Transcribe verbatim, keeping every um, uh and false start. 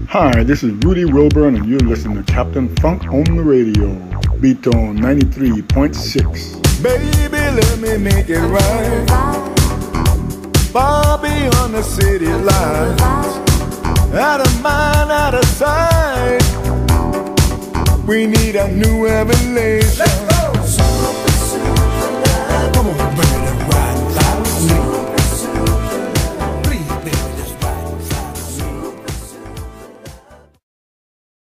Hi, this is Rudi Wilburn, and you're listening to Captain Funk on the radio. Béton ninety-three point six. Baby, let me make it right. Far beyond the city lights, out of mind, out of sight. We need a new revelation.